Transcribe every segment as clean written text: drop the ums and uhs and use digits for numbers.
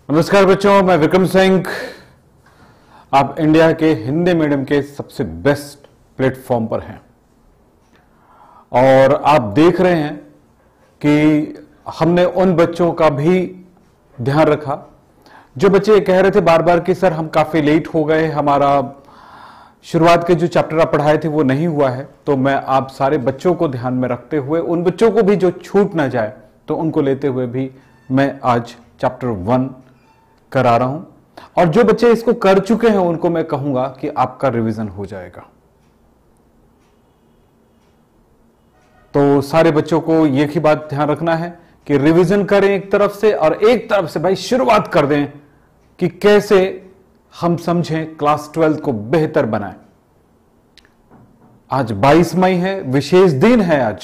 नमस्कार बच्चों, मैं विक्रम सिंह। आप इंडिया के हिंदी मीडियम के सबसे बेस्ट प्लेटफॉर्म पर हैं और आप देख रहे हैं कि हमने उन बच्चों का भी ध्यान रखा जो बच्चे ये कह रहे थे बार बार कि सर हम काफी लेट हो गए, हमारा शुरुआत के जो चैप्टर आप पढ़ाए थे वो नहीं हुआ है। तो मैं आप सारे बच्चों को ध्यान में रखते हुए उन बच्चों को भी जो छूट ना जाए तो उनको लेते हुए भी मैं आज चैप्टर 1 करा रहा हूं और जो बच्चे इसको कर चुके हैं उनको मैं कहूंगा कि आपका रिवीजन हो जाएगा। तो सारे बच्चों को एक ही बात ध्यान रखना है कि रिवीजन करें एक तरफ से और एक तरफ से भाई शुरुआत कर दें कि कैसे हम समझें क्लास 12 को बेहतर बनाएं। आज 22 मई है, विशेष दिन है। आज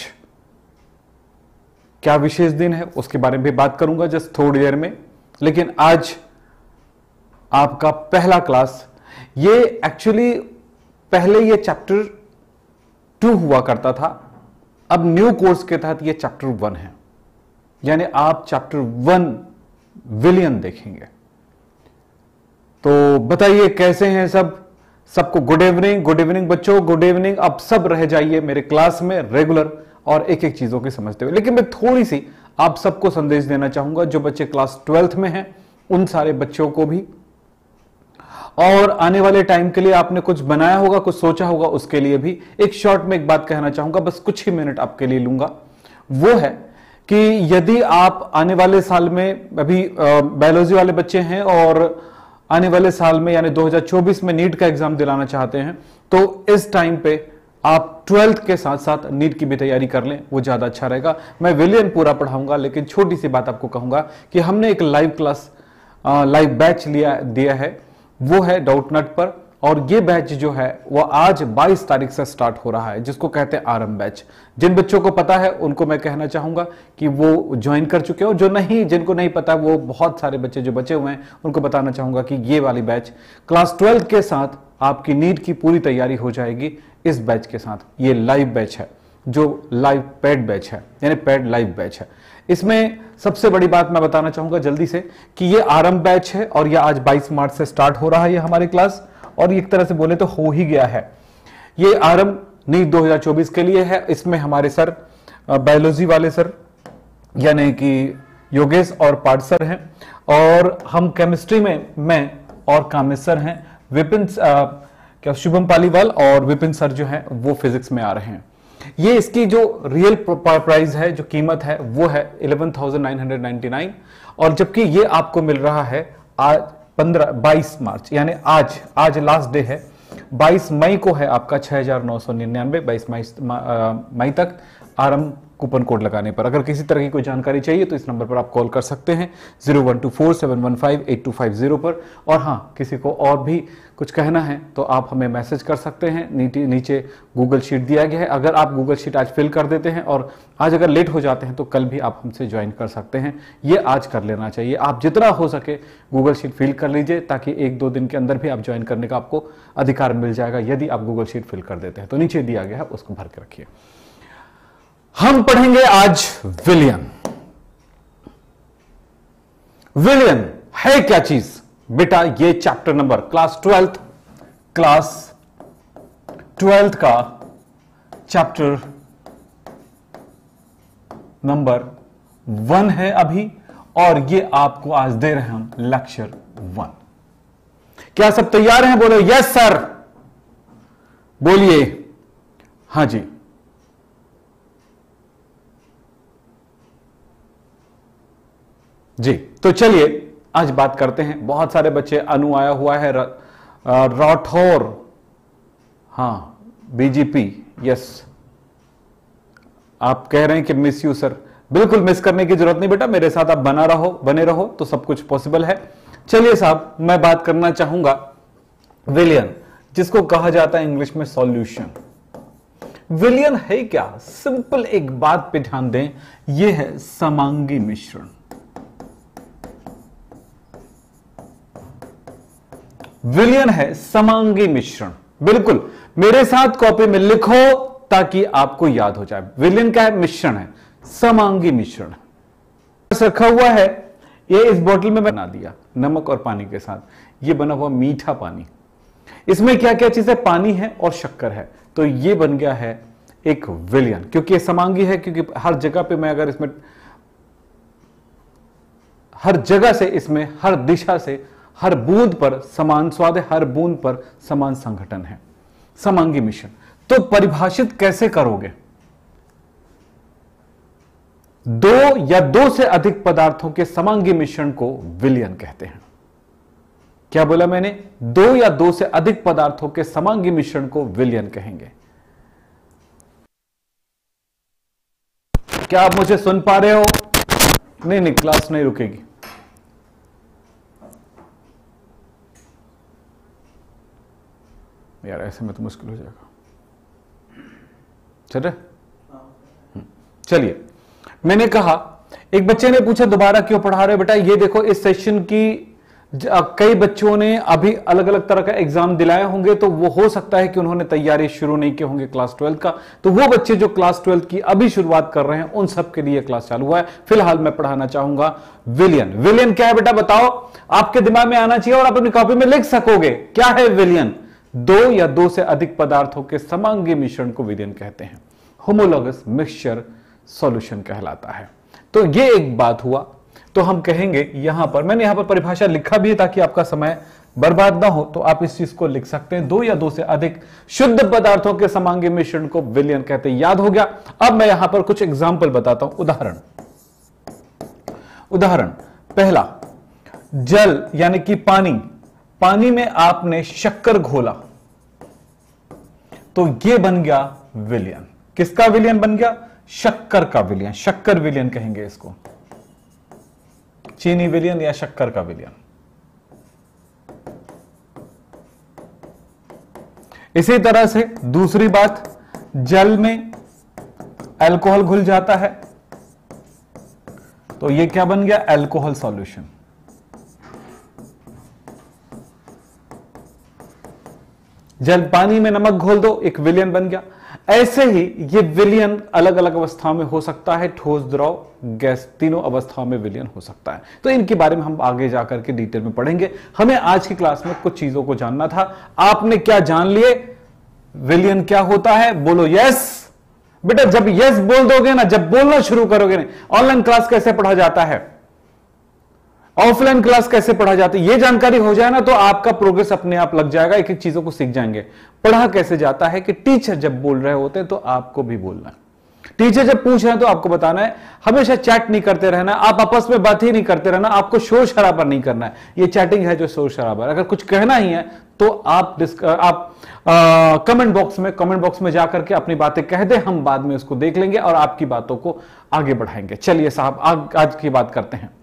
क्या विशेष दिन है उसके बारे में भी बात करूंगा जस्ट थोड़ी देर में। लेकिन आज आपका पहला क्लास, ये एक्चुअली पहले ये चैप्टर 2 हुआ करता था, अब न्यू कोर्स के तहत ये चैप्टर 1 है, यानी आप चैप्टर 1 विलियन देखेंगे। तो बताइए कैसे हैं सबको गुड इवनिंग बच्चों, गुड इवनिंग। आप सब रह जाइए मेरे क्लास में रेगुलर और एक एक चीजों की समझते हुए। लेकिन मैं थोड़ी सी आप सबको संदेश देना चाहूंगा जो बच्चे क्लास 12th में हैं उन सारे बच्चों को भी, और आने वाले टाइम के लिए आपने कुछ बनाया होगा, कुछ सोचा होगा, उसके लिए भी एक शॉर्ट में एक बात कहना चाहूंगा, बस कुछ ही मिनट आपके लिए लूंगा। वो है कि यदि आप आने वाले साल में, अभी बायोलॉजी वाले बच्चे हैं और आने वाले साल में यानी 2024 में नीट का एग्जाम दिलाना चाहते हैं तो इस टाइम पे आप 12th के साथ साथ नीट की भी तैयारी कर लें, वो ज्यादा अच्छा रहेगा। मैं विलियन पूरा पढ़ाऊंगा, लेकिन छोटी सी बात आपको कहूंगा कि हमने एक लाइव क्लास, लाइव बैच दिया है, वो है डाउटनट पर, और ये बैच जो है वो आज 22 तारीख से स्टार्ट हो रहा है, जिसको कहते हैं आरंभ बैच। जिन बच्चों को पता है उनको मैं कहना चाहूंगा कि वो ज्वाइन कर चुके हो, जो नहीं, जिनको नहीं पता, वो बहुत सारे बच्चे जो बचे हुए हैं उनको बताना चाहूंगा कि ये वाली बैच क्लास 12 के साथ आपकी नीट की पूरी तैयारी हो जाएगी इस बैच के साथ। ये लाइव बैच है, जो लाइव पेड बैच है, यानी पेड लाइव बैच है। इसमें सबसे बड़ी बात मैं बताना चाहूंगा जल्दी से कि ये आरंभ बैच है और ये आज 22 मार्च से स्टार्ट हो रहा है ये हमारी क्लास, और एक तरह से बोले तो हो ही गया है। ये आरंभ नीट 2024 के लिए है। इसमें हमारे सर बायोलॉजी वाले सर यानी कि योगेश और पाठ सर हैं, और हम केमिस्ट्री में मैं और कामेश सर हैं। विपिन शुभम पालीवाल और विपिन सर जो हैं वो फिजिक्स में आ रहे हैं। ये इसकी जो रियल प्राइस है, जो कीमत है, वो है 11,999, और जबकि ये आपको मिल रहा है आज 22 मार्च, यानी आज लास्ट डे है। 22 मई को है आपका 6,999, 22 मई तक आरंभ कूपन कोड लगाने पर। अगर किसी तरह की कोई जानकारी चाहिए तो इस नंबर पर आप कॉल कर सकते हैं 0124715850 पर। और हाँ, किसी को और भी कुछ कहना है तो आप हमें मैसेज कर सकते हैं। नीचे गूगल शीट दिया गया है, अगर आप गूगल शीट आज फिल कर देते हैं और आज अगर लेट हो जाते हैं तो कल भी आप हमसे ज्वाइन कर सकते हैं। ये आज कर लेना चाहिए, आप जितना हो सके गूगल शीट फिल कर लीजिए, ताकि 1-2 दिन के अंदर भी आप ज्वाइन करने का आपको अधिकार मिल जाएगा यदि आप गूगल शीट फिल कर देते हैं। तो नीचे दिया गया है, उसको भर के रखिए। हम पढ़ेंगे आज विलियन। विलियन है क्या चीज बेटा? ये चैप्टर नंबर क्लास 12th का चैप्टर नंबर 1 है अभी, और ये आपको आज दे रहे हैं हम लेक्चर 1। क्या सब तैयार हैं? बोलो यस सर, बोलिए हाँ जी। जी, तो चलिए आज बात करते हैं। बहुत सारे बच्चे, अनु आया हुआ है, राठौर, हाँ, बीजीपी, यस, आप कह रहे हैं कि मिस यू सर। बिल्कुल मिस करने की जरूरत नहीं बेटा, मेरे साथ आप बने रहो तो सब कुछ पॉसिबल है। चलिए साहब, मैं बात करना चाहूंगा विलियन, जिसको कहा जाता है इंग्लिश में सॉल्यूशन। विलियन है क्या? सिंपल एक बात पे ध्यान दें, यह है समांगी मिश्रण। विलियन है समांगी मिश्रण। बिल्कुल मेरे साथ कॉपी में लिखो ताकि आपको याद हो जाए। विलियन क्या है? मिश्रण है, समांगी मिश्रण। रखा हुआ है ये इस बोतल में बना दिया नमक और पानी के साथ, ये बना हुआ मीठा पानी। इसमें क्या क्या चीज है, पानी है और शक्कर है, तो ये बन गया है एक विलयन। क्योंकि ये समांगी है, क्योंकि हर जगह पे मैं अगर इसमें हर जगह से, इसमें हर दिशा से, हर बूंद पर समान स्वाद है, हर बूंद पर समान संगठन है, समांगी मिश्रण। तो परिभाषित कैसे करोगे? दो या दो से अधिक पदार्थों के समांगी मिश्रण को विलयन कहते हैं। क्या बोला मैंने? दो या दो से अधिक पदार्थों के समांगी मिश्रण को विलयन कहेंगे। क्या आप मुझे सुन पा रहे हो? नहीं, क्लास नहीं रुकेगी। यार ऐसे में तो मुश्किल हो जाएगा। चल रहे? चलिए, मैंने कहा, एक बच्चे ने पूछा दोबारा क्यों पढ़ा रहे बेटा? ये देखो, इस सेशन की कई बच्चों ने अभी अलग अलग तरह का एग्जाम दिलाए होंगे, तो वो हो सकता है कि उन्होंने तैयारी शुरू नहीं की होंगे क्लास 12 का। तो वो बच्चे जो क्लास 12 की अभी शुरुआत कर रहे हैं, उन सब के लिए क्लास चालू हुआ है। फिलहाल मैं पढ़ाना चाहूंगा विलयन। विलयन क्या है बेटा बताओ? आपके दिमाग में आना चाहिए और आप अपनी कॉपी में लिख सकोगे। क्या है विलयन? दो या दो से अधिक पदार्थों के समांगी मिश्रण को विलयन कहते हैं। होमोलॉगस मिक्सचर सॉल्यूशन कहलाता है। तो ये एक बात हुआ। तो हम कहेंगे यहां पर, मैंने यहां पर परिभाषा लिखा भी है ताकि आपका समय बर्बाद ना हो, तो आप इस चीज को लिख सकते हैं। दो या दो से अधिक शुद्ध पदार्थों के समांगी मिश्रण को विलयन कहते हैं। याद हो गया? अब मैं यहां पर कुछ एग्जाम्पल बताता हूं। उदाहरण पहला, जल यानी कि पानी। पानी में आपने शक्कर घोला, तो यह बन गया विलयन। किसका विलयन बन गया? शक्कर का विलयन। शक्कर विलयन कहेंगे इसको, चीनी विलयन या शक्कर का विलयन। इसी तरह से दूसरी बात, जल में अल्कोहल घुल जाता है, तो यह क्या बन गया? Alcohol solution. जल पानी में नमक घोल दो, एक विलयन बन गया। ऐसे ही ये विलयन अलग अलग अवस्थाओं में हो सकता है, ठोस, द्रव, गैस, तीनों अवस्थाओं में विलयन हो सकता है। तो इनके बारे में हम आगे जाकर के डिटेल में पढ़ेंगे। हमें आज की क्लास में कुछ चीजों को जानना था। आपने क्या जान लिए? विलयन क्या होता है? बोलो यस। बेटा जब यस बोल दोगे ना, जब बोलना शुरू करोगे ना, ऑनलाइन क्लास कैसे पढ़ा जाता है, ऑफलाइन क्लास कैसे पढ़ा जाता है, ये जानकारी हो जाए ना, तो आपका प्रोग्रेस अपने आप लग जाएगा। एक एक चीजों को सीख जाएंगे। पढ़ा कैसे जाता है कि टीचर जब बोल रहे होते हैं तो आपको भी बोलना है, टीचर जब पूछ रहे हैं तो आपको बताना है। हमेशा चैट नहीं करते रहना, आप आपस में बात ही नहीं करते रहना, आपको शोर शराबा नहीं करना है। ये चैटिंग है जो शोर शराबा है। अगर कुछ कहना ही है तो आप कमेंट बॉक्स में जाकर के अपनी बातें कह दें, हम बाद में उसको देख लेंगे और आपकी बातों को आगे बढ़ाएंगे। चलिए साहब, आज की बात करते हैं।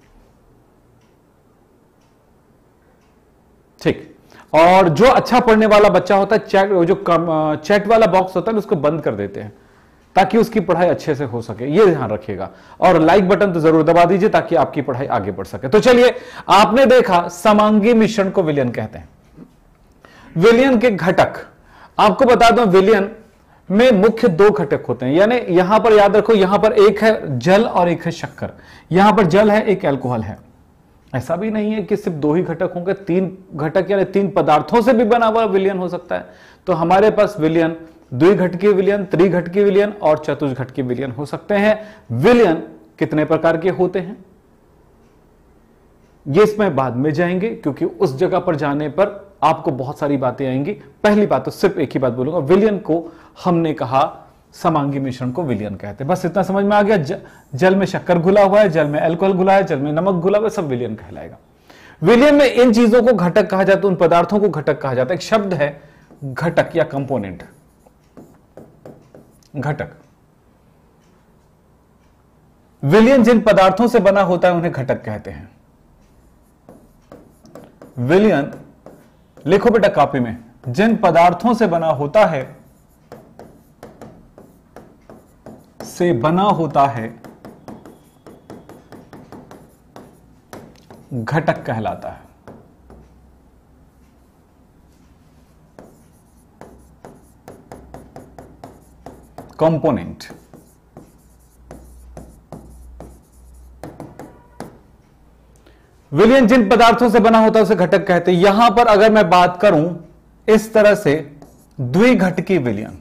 ठीक। और जो अच्छा पढ़ने वाला बच्चा होता है, चैट वाला बॉक्स होता है उसको बंद कर देते हैं ताकि उसकी पढ़ाई अच्छे से हो सके, ये ध्यान रखिएगा। और लाइक बटन तो जरूर दबा दीजिए ताकि आपकी पढ़ाई आगे बढ़ सके। तो चलिए, आपने देखा समांगी मिश्रण को विलयन कहते हैं। विलयन के घटक आपको बता दूं, विलयन में मुख्य दो घटक होते हैं। यानी यहां पर याद रखो, यहां पर एक है जल और एक है शक्कर। यहां पर जल है, एक अल्कोहल है। ऐसा भी नहीं है कि सिर्फ दो ही घटक होंगे, तीन घटक यानी तीन पदार्थों से भी बना हुआ विलयन हो सकता है। तो हमारे पास विलयन द्विघटकीय विलयन, त्रिघटकीय विलयन और चतुर्घटकीय विलयन हो सकते हैं। विलयन कितने प्रकार के होते हैं ये इसमें बाद में जाएंगे, क्योंकि उस जगह पर जाने पर आपको बहुत सारी बातें आएंगी। पहली बात तो सिर्फ एक ही बात बोलूंगा, विलयन को हमने कहा समांगी मिश्रण को विलयन कहते हैं। बस इतना समझ में आ गया। जल में शक्कर घुला हुआ है, जल में अल्कोहल घुला है, जल में नमक घुला हुआ है, सब विलयन कहलाएगा। विलयन में इन चीजों को घटक कहा जाता है, उन पदार्थों को घटक कहा जाता है। एक शब्द है घटक या कंपोनेंट। घटक, विलयन जिन पदार्थों से बना होता है उन्हें घटक कहते हैं। विलयन लिखो बेटा कॉपी में, जिन पदार्थों से बना होता है घटक कहलाता है। कंपोनेंट। विलयन जिन पदार्थों से बना होता है उसे घटक कहते हैं। यहां पर अगर मैं बात करूं इस तरह से द्विघटकी विलयन,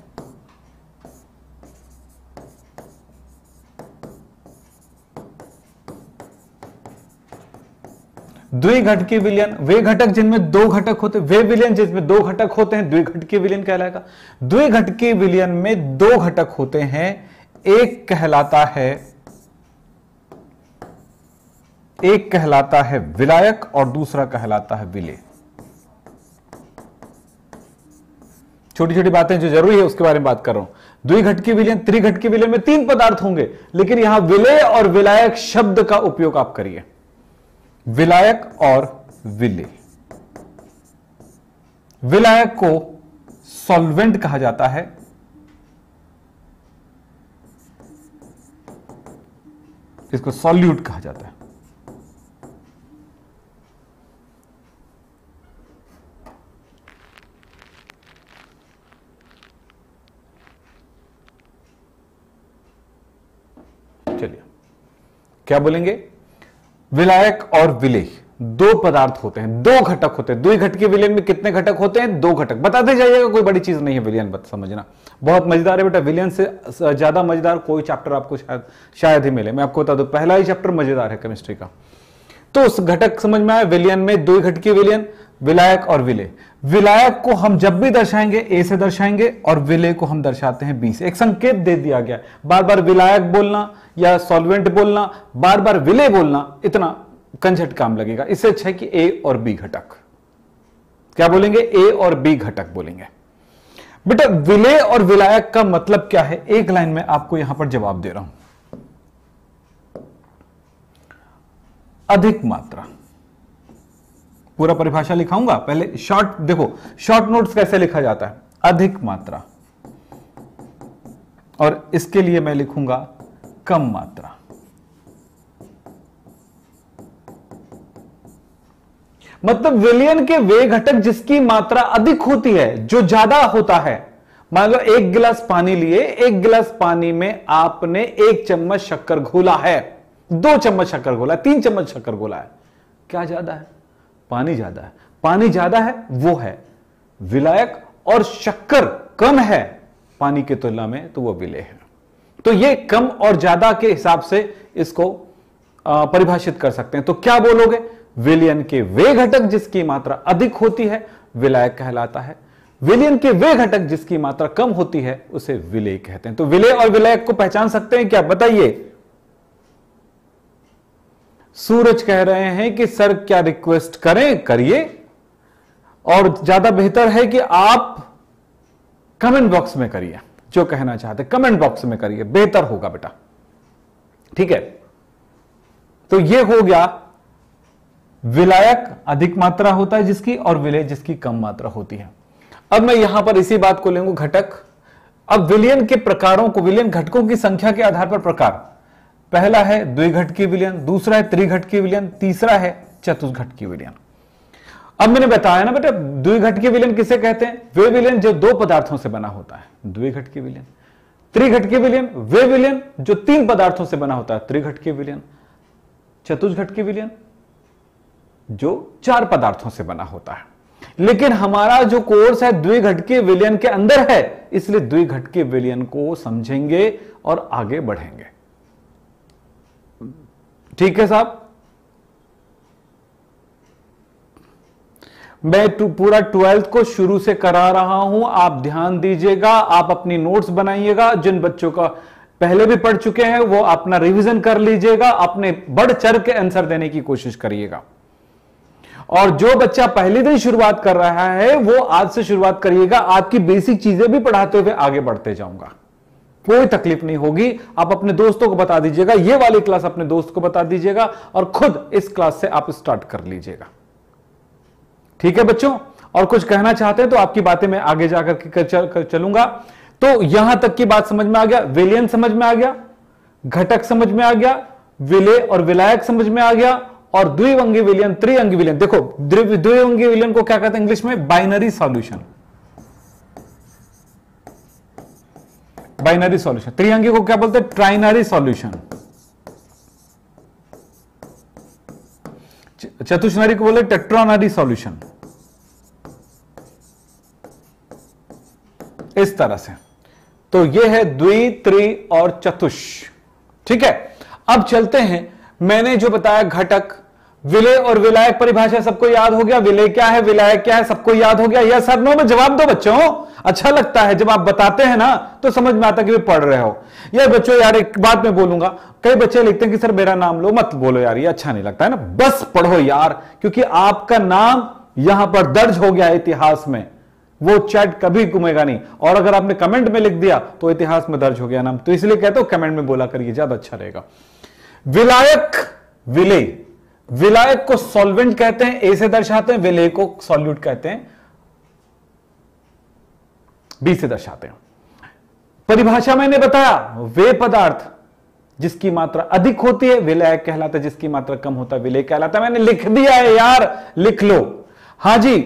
द्विघटकी विलयन, वे घटक जिनमें दो घटक होते, वे विलयन जिसमें दो घटक होते हैं द्विघटकी विलयन कहलाएगा। द्विघटकी विलयन में दो घटक होते हैं, एक कहलाता है विलायक और दूसरा कहलाता है विलेय। छोटी छोटी बातें जो जरूरी है उसके बारे में बात कर रहा हूं। द्विघटकी विलयन, त्रिघटकी विलयन में तीन पदार्थ होंगे, लेकिन यहां विलेय और विलायक शब्द का उपयोग आप करिए। विलायक और विलेय। विलायक को सॉल्वेंट कहा जाता है, इसको सॉल्यूट कहा जाता है। चलिए क्या बोलेंगे, विलायक और विलेय दो पदार्थ होते हैं, दो घटक होते हैं। द्विघटकी विलयन में कितने घटक होते हैं? दो घटक। बताते जाइएगा, कोई बड़ी चीज नहीं है विलयन, बत समझना बहुत मजेदार है बेटा। विलयन से ज्यादा मजेदार कोई चैप्टर आपको शायद ही मिले। मैं आपको बता दूं, पहला ही चैप्टर मजेदार है केमिस्ट्री का। तो उस घटक समझ में आया, विलयन में द्विघटकी विलयन, विलायक और विलेय। विलायक को हम जब भी दर्शाएंगे ए से दर्शाएंगे और विलेय को हम दर्शाते हैं बी से। एक संकेत दे दिया गया, बार बार विलायक बोलना या सॉल्वेंट बोलना, बार बार विलेय बोलना, इतना कंझट काम लगेगा। इससे अच्छा है कि ए और बी घटक। क्या बोलेंगे? ए और बी घटक बोलेंगे। बेटा विलेय और विलायक का मतलब क्या है? एक लाइन में आपको यहां पर जवाब दे रहा हूं। अधिक मात्रा, पूरा परिभाषा लिखाऊंगा, पहले शॉर्ट देखो, शॉर्ट नोट्स कैसे लिखा जाता है। अधिक मात्रा, और इसके लिए मैं लिखूंगा कम मात्रा। मतलब विलयन के वे घटक जिसकी मात्रा अधिक होती है, जो ज्यादा होता है। मान लो एक गिलास पानी लिए, एक गिलास पानी में आपने 1 चम्मच शक्कर घोला है, 2 चम्मच शक्कर घोला, 3 चम्मच शक्कर घोला है। क्या ज्यादा है? पानी ज्यादा है। पानी ज्यादा है वो है विलायक, और शक्कर कम है पानी की तुलना में, तो वो विलेय है। तो ये कम और ज्यादा के हिसाब से इसको परिभाषित कर सकते हैं। तो क्या बोलोगे? विलयन के वे घटक जिसकी मात्रा अधिक होती है विलायक कहलाता है, विलयन के वे घटक जिसकी मात्रा कम होती है उसे विलेय कहते हैं। तो विलेय और विलायक को पहचान सकते हैं क्या? बताइए। सूरज कह रहे हैं कि सर क्या रिक्वेस्ट करें? करिए, और ज्यादा बेहतर है कि आप कमेंट बॉक्स में करिए, जो कहना चाहते कमेंट बॉक्स में करिए, बेहतर होगा बेटा। ठीक है, तो यह हो गया विलायक अधिक मात्रा होता है जिसकी, और विलेय जिसकी कम मात्रा होती है। अब मैं यहां पर इसी बात को लूंगा घटक। अब विलयन के प्रकारों को, विलयन घटकों की संख्या के आधार पर प्रकार, पहला है द्विघटकी विलयन, दूसरा है त्रिघटकी विलयन, तीसरा है चतुर्घटकी विलयन। अब मैंने बताया ना बेटा, द्विघटकी विलयन किसे कहते हैं? वे विलयन जो दो पदार्थों से बना होता है, द्विघटकी विलयन। त्रिघटकी विलयन वे विलयन जो 3 पदार्थों से बना होता है, त्रिघटकी विलयन। चतुर्घटकी विलयन जो 4 पदार्थों से बना होता है। लेकिन हमारा जो कोर्स है द्विघटकी विलयन के अंदर है, इसलिए द्विघटकी विलयन को समझेंगे और आगे बढ़ेंगे। ठीक है साहब? मैं पूरा 12th को शुरू से करा रहा हूं, आप ध्यान दीजिएगा, आप अपनी नोट्स बनाइएगा। जिन बच्चों का पहले भी पढ़ चुके हैं वो अपना रिवीजन कर लीजिएगा, अपने बढ़ चढ़ के आंसर देने की कोशिश करिएगा। और जो बच्चा पहले दिन शुरुआत कर रहा है वो आज से शुरुआत करिएगा। आपकी बेसिक चीजें भी पढ़ाते हुए आगे बढ़ते जाऊंगा, कोई तकलीफ नहीं होगी। आप अपने दोस्तों को बता दीजिएगा, ये वाली क्लास अपने दोस्त को बता दीजिएगा, और खुद इस क्लास से आप स्टार्ट कर लीजिएगा। ठीक है बच्चों? और कुछ कहना चाहते हैं तो आपकी बातें मैं आगे जाकर चलूंगा। तो यहां तक की बात समझ में आ गया, विलयन समझ में आ गया, घटक समझ में आ गया, विलेय और विलायक समझ में आ गया, और द्विअंगी विलयन, त्रिअंगी विलयन। देखो द्विअंगी विलयन को क्या कहते हैं इंग्लिश में? Binary solution. Binary solution. त्रिअंगी को क्या बोलते हैं? Trinary solution. चतुष्नरी को बोले टेट्रानरी सॉल्यूशन, इस तरह से। तो ये है द्वि, त्रि और चतुष। ठीक है, अब चलते हैं, मैंने जो बताया घटक, विलय और विलायक परिभाषा सबको याद हो गया, विलय क्या है विलायक क्या है सबको याद हो गया। यस सर नो में जवाब दो बच्चों, अच्छा लगता है जब आप बताते हैं ना तो समझ में आता कि वे पढ़ रहे हो। यार बच्चों यार एक बात मैं बोलूंगा, कई बच्चे लिखते हैं कि सर मेरा नाम लो, मत बोलो यार, ये अच्छा नहीं लगता है ना, बस पढ़ो यार, क्योंकि आपका नाम यहां पर दर्ज हो गया है इतिहास में, वो चैट कभी घूमेगा नहीं। और अगर आपने कमेंट में लिख दिया तो इतिहास में दर्ज हो गया नाम, तो इसलिए कहते हो कमेंट में बोला करिए, ज्यादा अच्छा रहेगा। विलायक, विलय, विलायक को सॉल्वेंट कहते हैं, ए से दर्शाते हैं, विलय को सॉल्यूट कहते हैं, बी से दर्शाते हैं। परिभाषा मैंने बताया, वे पदार्थ जिसकी मात्रा अधिक होती है विलायक कहलाता है, जिसकी मात्रा कम होता है विलय कहलाता है। मैंने लिख दिया है यार, लिख लो। हां जी,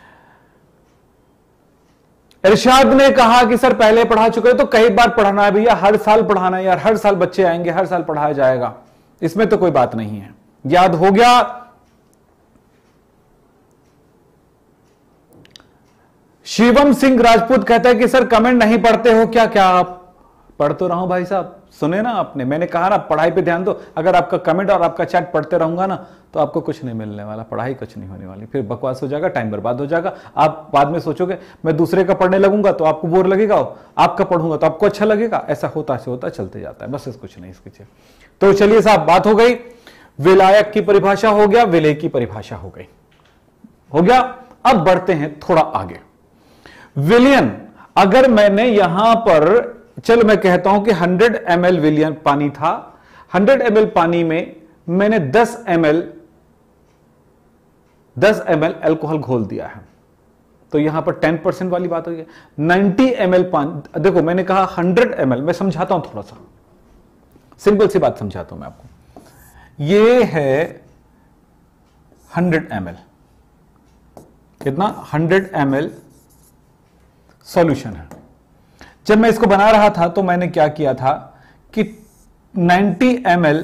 इरशाद ने कहा कि सर पहले पढ़ा चुके तो कई बार पढ़ाना है भैया, हर साल पढ़ाना है यार, हर साल बच्चे आएंगे, हर साल पढ़ाया जाएगा, इसमें तो कोई बात नहीं है। याद हो गया। शिवम सिंह राजपूत कहता है कि सर कमेंट नहीं पढ़ते हो क्या? क्या आप पढ़ तो रहा हूं भाई साहब, सुने ना आपने, मैंने कहा ना पढ़ाई पे ध्यान दो। अगर आपका कमेंट और आपका चैट पढ़ते रहूंगा ना तो आपको कुछ नहीं मिलने वाला, पढ़ाई कुछ नहीं होने वाली, फिर बकवास हो जाएगा, टाइम बर्बाद हो जाएगा। आप बाद में सोचोगे मैं दूसरे का पढ़ने लगूंगा तो आपको बोर लगेगा, आपका पढ़ूंगा तो आपको अच्छा लगेगा, ऐसा होता से होता चलते जाता है, बस कुछ नहीं इसके। तो चलिए साहब, बात हो गई, विलायक की परिभाषा हो गया, विलय की परिभाषा हो गई, हो गया। अब बढ़ते हैं थोड़ा आगे। विलयन, अगर मैंने यहां पर, चलो मैं कहता हूं कि 100 ml विलयन पानी था, 100 ml पानी में मैंने 10 ml अल्कोहल घोल दिया है, तो यहां पर 10% वाली बात हो गई। 90 ml पानी, देखो मैंने कहा 100 ml, मैं समझाता हूं थोड़ा सा, सिंपल सी बात समझाता हूं मैं आपको। ये है 100 ml, कितना? 100 ml सॉल्यूशन है। जब मैं इसको बना रहा था तो मैंने क्या किया था कि 90 ml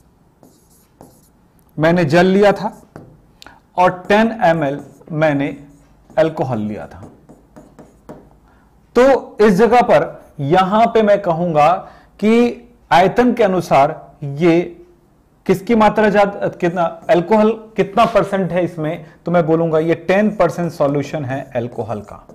मैंने जल लिया था और 10 ml मैंने अल्कोहल लिया था। तो इस जगह पर यहां पे मैं कहूंगा कि आयतन के अनुसार ये किसकी मात्रा ज्यादा, कितना अल्कोहल कितना परसेंट है इसमें, तो मैं बोलूंगा ये 10% सॉल्यूशन है अल्कोहल का।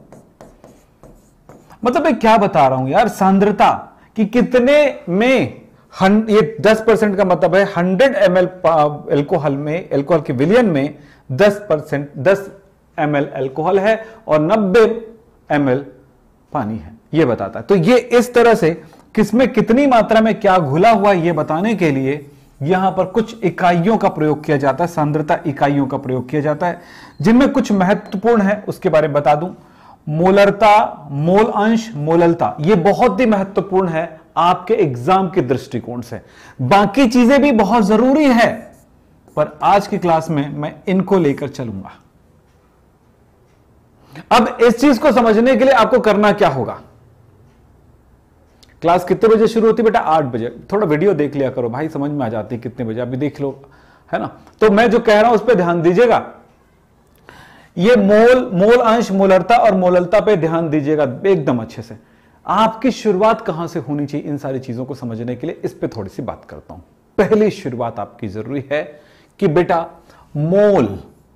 मतलब मैं क्या बता रहा हूं यार, सांद्रता कि कितने में, ये 10% का मतलब है 100 ml अल्कोहल में, अल्कोहल के विलयन में 10% 10 ml अल्कोहल है और 90 ml पानी है, ये बताता है। तो ये इस तरह से किसमें कितनी मात्रा में क्या घुला हुआ है ये बताने के लिए यहां पर कुछ इकाइयों का प्रयोग किया जाता है, सांद्रता इकाइयों का प्रयोग किया जाता है, जिनमें कुछ महत्वपूर्ण है उसके बारे में बता दूं। मोलरता, मोल अंश, मोललता, ये बहुत ही महत्वपूर्ण है आपके एग्जाम के दृष्टिकोण से। बाकी चीजें भी बहुत जरूरी है, पर आज की क्लास में मैं इनको लेकर चलूंगा। अब इस चीज को समझने के लिए आपको करना क्या होगा, क्लास कितने बजे शुरू होती है बेटा? 8 बजे। थोड़ा वीडियो देख लिया करो भाई, समझ में आ जाती है कितने बजे, अभी देख लो, है ना। तो मैं जो कह रहा हूं उस पर ध्यान दीजिएगा। ये मोल, मोल अंश, मोलरता और मोललता पे ध्यान दीजिएगा एकदम अच्छे से। आपकी शुरुआत कहां से होनी चाहिए इन सारी चीजों को समझने के लिए, इस पे थोड़ी सी बात करता हूं। पहली शुरुआत आपकी जरूरी है कि बेटा मोल,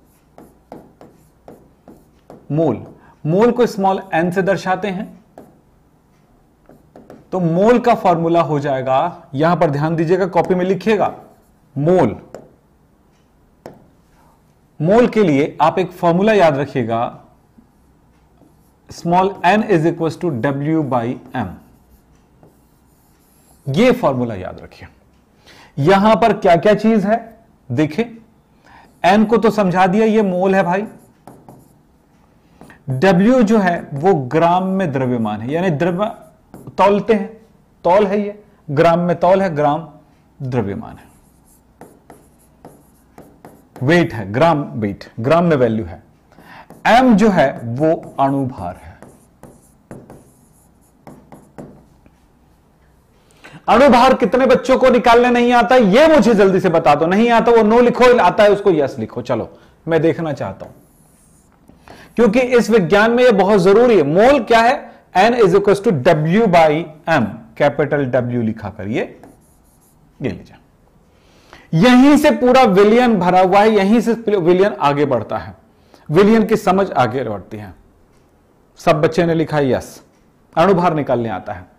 मोल, मोल को स्मॉल n से दर्शाते हैं, तो मोल का फॉर्मूला हो जाएगा, यहां पर ध्यान दीजिएगा, कॉपी में लिखिएगा, मोल। मोल के लिए आप एक फॉर्मूला याद रखिएगा, small n is equal to W/m। ये फॉर्मूला याद रखिए। यहां पर क्या क्या चीज है देखिए, n को तो समझा दिया, ये मोल है भाई। W जो है वो ग्राम में द्रव्यमान है, यानी द्रव्य तौलते हैं, तौल है, ये ग्राम में तौल है, ग्राम द्रव्यमान है, वेट है, ग्राम वेट, ग्राम में वैल्यू है। m जो है वो अणुभार है। अणुभार कितने बच्चों को निकालने नहीं आता है ये मुझे जल्दी से बता दो। नहीं आता वो नो लिखो, आता है उसको यस लिखो। चलो मैं देखना चाहता हूं, क्योंकि इस विज्ञान में ये बहुत जरूरी है। मोल क्या है? N is equal to W by M, capital W लिखा करिए, ये लीजिए। यहीं से पूरा विलियन भरा हुआ है, यहीं से विलियन आगे बढ़ता है, विलियन की समझ आगे बढ़ती है। सब बच्चे ने लिखा है यस, अणुभार निकालने आता है।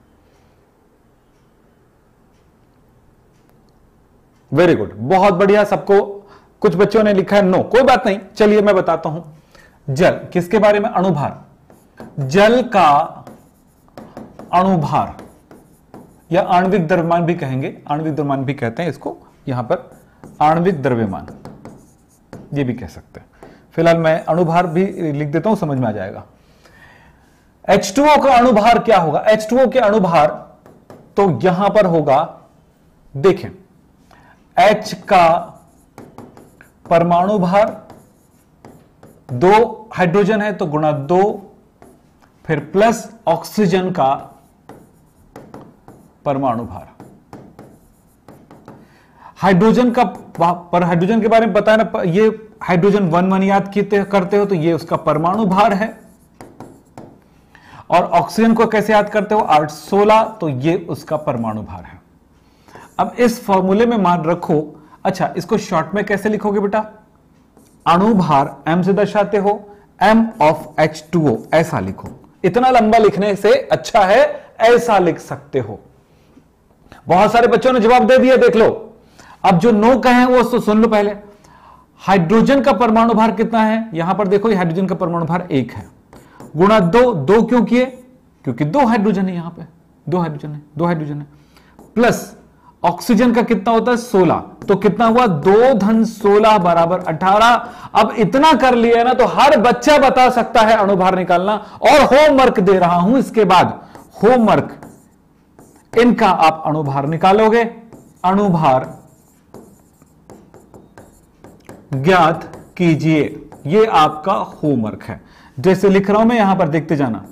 वेरी गुड, बहुत बढ़िया। सबको, कुछ बच्चों ने लिखा है नो, कोई बात नहीं। चलिए मैं बताता हूं। जल, किसके बारे में? अणुभार। जल का अणुभार या आणविक द्रव्यमान भी कहेंगे, आणविक द्रव्यमान भी कहते हैं इसको, यहां पर आणविक द्रव्यमान ये भी कह सकते हैं। फिलहाल मैं अणुभार भी लिख देता हूं, समझ में आ जाएगा। H2O का अणुभार क्या होगा? H2O के अणुभार तो यहां पर होगा, देखें, H का परमाणु भार, 2 हाइड्रोजन है तो गुणा 2, फिर प्लस ऑक्सीजन का परमाणु भार। हाइड्रोजन का, पर हाइड्रोजन के बारे में पता है ना, ये हाइड्रोजन 1 याद करते हो तो ये उसका परमाणु भार है। और ऑक्सीजन को कैसे याद करते हो? 816, तो ये उसका परमाणु भार है। अब इस फॉर्मूले में मान रखो। अच्छा, इसको शॉर्ट में कैसे लिखोगे बेटा? अणुभार M से दर्शाते हो, M ऑफ H2O, ऐसा लिखो। इतना लंबा लिखने से अच्छा है ऐसा लिख सकते हो। बहुत सारे बच्चों ने जवाब दे दिया, देख लो। अब जो नो कहे वो तो सुन लो पहले। हाइड्रोजन का परमाणु भार कितना है? यहां पर देखो, हाइड्रोजन का परमाणु भार 1 है, गुणा 2 क्यों किए? क्योंकि 2 हाइड्रोजन है, यहां पे 2 हाइड्रोजन है, प्लस ऑक्सीजन का कितना होता है? 16, तो कितना हुआ? 2 धन 16 बराबर 18। अब इतना कर लिया ना तो हर बच्चा बता सकता है अणुभार निकालना। और होमवर्क दे रहा हूं इसके बाद, होमवर्क इनका आप अणुभार निकालोगे। अणुभार ज्ञात कीजिए, ये आपका होमवर्क है। जैसे लिख रहा हूं मैं, यहां पर देखते जाना।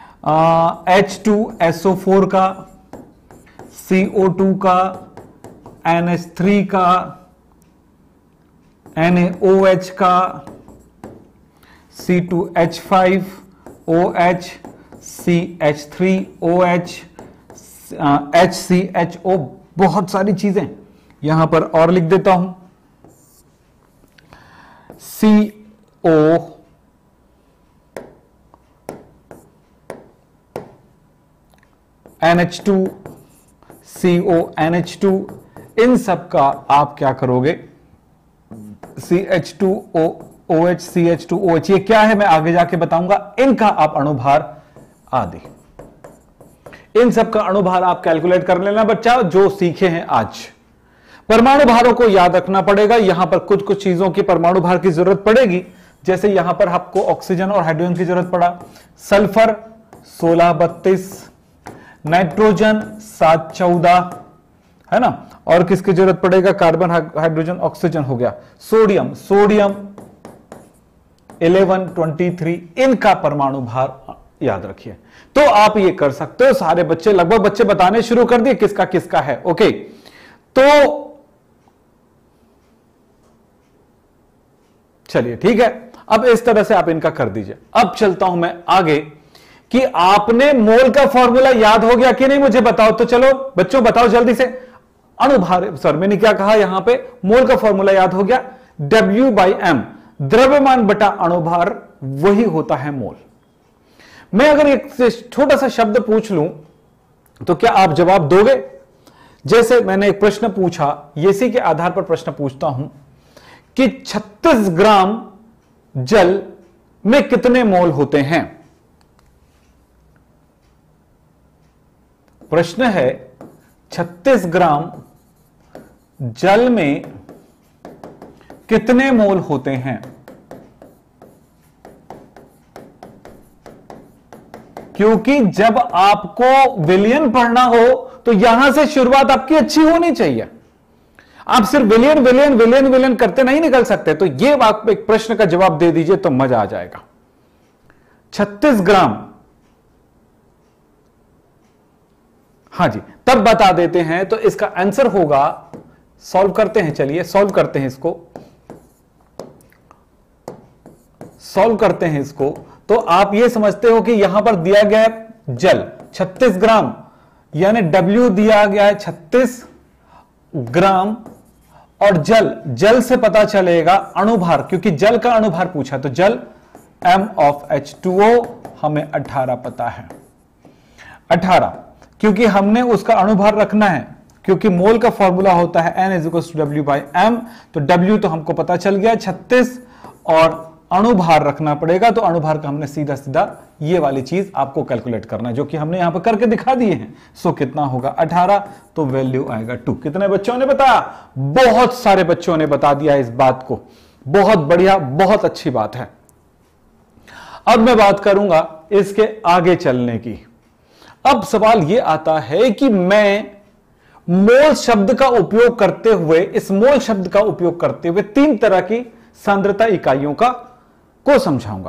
H2SO4 का, CO2 का, NH3 का, NaOH का, C2H5OH, CH3OH, HCHO, बहुत सारी चीजें यहां पर और लिख देता हूं। CO, NH2, CO, NH2, इन सब का आप क्या करोगे? CH2OH, CH2OH, ये क्या है मैं आगे जाके बताऊंगा। इनका आप अणुभार आदि, इन सब का अणुभार आप कैलकुलेट कर लेना बच्चा, जो सीखे हैं आज। परमाणु भारों को याद रखना पड़ेगा। यहां पर कुछ कुछ चीजों की परमाणु भार की जरूरत पड़ेगी, जैसे यहां पर आपको ऑक्सीजन और हाइड्रोजन की जरूरत पड़ा। सल्फर 1632, नाइट्रोजन 714 है ना, और किसकी जरूरत पड़ेगा? कार्बन, हाइड्रोजन, ऑक्सीजन हो गया। सोडियम 1123, इनका परमाणु भार याद रखिए। तो आप ये कर सकते हो। सारे बच्चे, लगभग बच्चे बताने शुरू कर दिए किसका किसका है। ओके, तो चलिए ठीक है, अब इस तरह से आप इनका कर दीजिए। अब चलता हूं मैं आगे कि आपने मोल का फॉर्मूला याद हो गया कि नहीं, मुझे बताओ। तो चलो बच्चों बताओ जल्दी से। अणुभार, सर मैंने क्या कहा, यहां पे मोल का फॉर्मूला याद हो गया, W/M, द्रव्यमान बटा अणुभार, वही होता है मोल। मैं अगर एक छोटा सा शब्द पूछ लूं तो क्या आप जवाब दोगे? जैसे मैंने एक प्रश्न पूछा, इसी के आधार पर प्रश्न पूछता हूं कि 36 ग्राम जल में कितने मोल होते हैं? प्रश्न है 36 ग्राम जल में कितने मोल होते हैं? क्योंकि जब आपको विलियन पढ़ना हो तो यहां से शुरुआत आपकी अच्छी होनी चाहिए। आप सिर्फ विलियन विलियन विलियन विलियन करते नहीं निकल सकते। तो ये आप एक प्रश्न का जवाब दे दीजिए तो मजा आ जाएगा। 36 ग्राम हाँ जी, तब बता देते हैं। तो इसका आंसर होगा, सॉल्व करते हैं, चलिए सॉल्व करते हैं इसको, सॉल्व करते हैं इसको। तो आप ये समझते हो कि यहां पर दिया गया है जल 36 ग्राम, यानी W दिया गया है 36 ग्राम, और जल से पता चलेगा अणुभार, क्योंकि जल का अणुभार पूछा, तो जल M of H2O हमें 18 पता है, 18, क्योंकि हमने उसका अणुभार रखना है, क्योंकि मोल का फॉर्मूला होता है N = W/M। तो W तो हमको पता चल गया 36, और अणुभार रखना पड़ेगा, तो अणुभार का हमने सीधा सीधा ये वाली चीज आपको कैलकुलेट करना है, जो कि हमने यहां पर करके दिखा दिए हैं। सो कितना होगा 18, तो वैल्यू आएगा 2। कितने बच्चों ने बताया? बहुत सारे बच्चों ने बता दिया इस बात को, बहुत बढ़िया, बहुत अच्छी बात है। अब मैं बात करूंगा इसके आगे चलने की। अब सवाल यह आता है कि मैं मोल शब्द का उपयोग करते हुए, इस मोल शब्द का उपयोग करते हुए 3 तरह की सांद्रता इकाइयों को समझाऊंगा।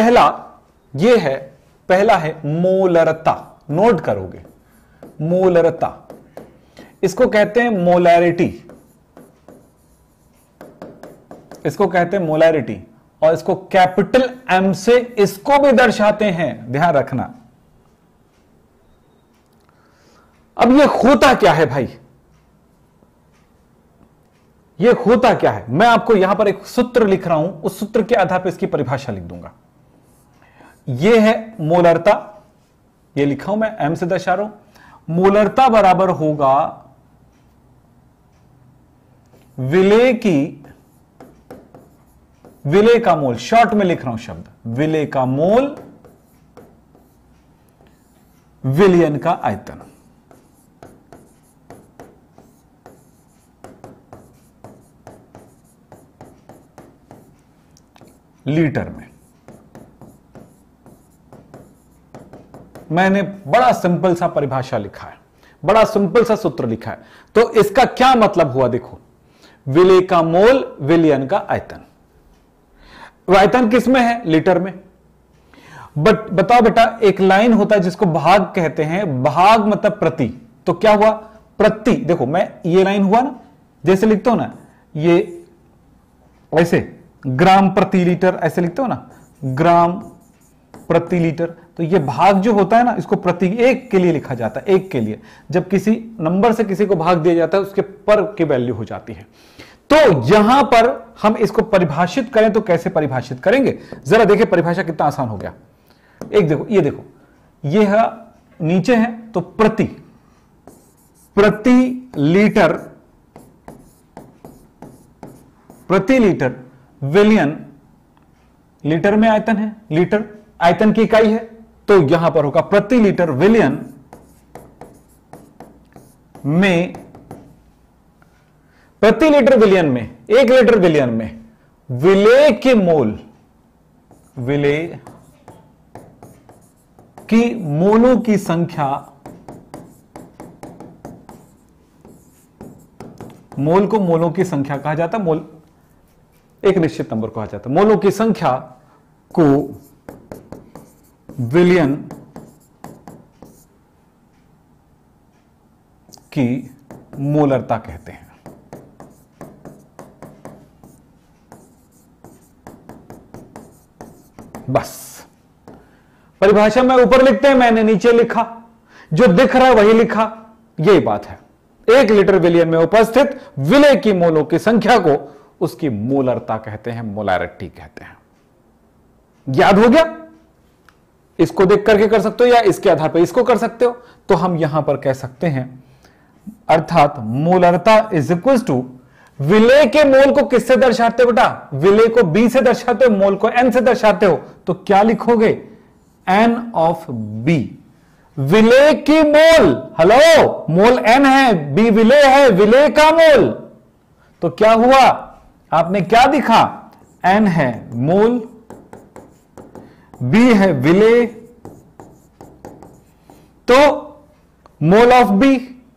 पहला है मोलरता, नोट करोगे, मोलरता, इसको कहते हैं मोलैरिटी, इसको कहते हैं मोलैरिटी, और इसको कैपिटल M से इसको भी दर्शाते हैं, ध्यान रखना। अब ये होता क्या है भाई, ये होता क्या है? मैं आपको यहां पर एक सूत्र लिख रहा हूं, उस सूत्र के आधार पर इसकी परिभाषा लिख दूंगा। ये है मोलरता, ये लिखा हूं मैं, M से दर्शा रहा हूं। मोलरता बराबर होगा विलेय का मोल, शॉर्ट में लिख रहा हूं शब्द, विलेय का मोल विलयन का आयतन। लीटर में। मैंने बड़ा सिंपल सा परिभाषा लिखा है, बड़ा सिंपल सा सूत्र लिखा है। तो इसका क्या मतलब हुआ, देखो, विलेय का मोल विलयन का आयतन। आयतन किस में है? लीटर में। बट बताओ बेटा, एक लाइन होता है जिसको भाग कहते हैं, भाग मतलब प्रति, तो क्या हुआ? प्रति, देखो मैं ये लाइन हुआ ना, जैसे लिखता हूं ना, ये ऐसे ग्राम प्रति लीटर ऐसे लिखते हो ना, ग्राम प्रति लीटर। तो ये भाग जो होता है ना, इसको प्रति एक के लिए लिखा जाता है, एक के लिए। जब किसी नंबर से किसी को भाग दिया जाता है, उसके पर की वैल्यू हो जाती है। तो यहां पर हम इसको परिभाषित करें तो कैसे परिभाषित करेंगे, जरा देखिए परिभाषा कितना आसान हो गया। एक देखो, ये देखो, ये है नीचे है, तो प्रति लीटर विलियन, लीटर में आयतन है, लीटर आयतन की इकाई है, तो यहां पर होगा प्रति लीटर विलियन में, प्रति लीटर विलियन में, 1 लीटर विलियन में विलेय के मोल, विलेय की मोलों की संख्या, मोल को मोलों की संख्या कहा जाता है, मोल एक निश्चित नंबर कहा जाता है, मोलों की संख्या को विलयन की मोलरता कहते हैं। बस परिभाषा में ऊपर लिखते हैं, मैंने नीचे लिखा, जो दिख रहा है वही लिखा, यही बात है। 1 लीटर विलियन में उपस्थित विलेय की मोलों की संख्या को उसकी मोलरता कहते हैं, मोलैरिटी कहते हैं। याद हो गया? इसको देख करके कर सकते हो या इसके आधार पर इसको कर सकते हो। तो हम यहां पर कह सकते हैं, अर्थात मोलरता इज इक्वल टू, विलेय के मोल को किससे दर्शाते हो बेटा? विलेय को B से दर्शाते हो, मोल को N से दर्शाते हो, तो क्या लिखोगे? N of B। विलेय की मोल, हेलो, मोल N है, B विलेय है, विलेय का मोल, तो क्या हुआ? आपने क्या दिखा? N है मोल, B है विलेय, तो मोल ऑफ B।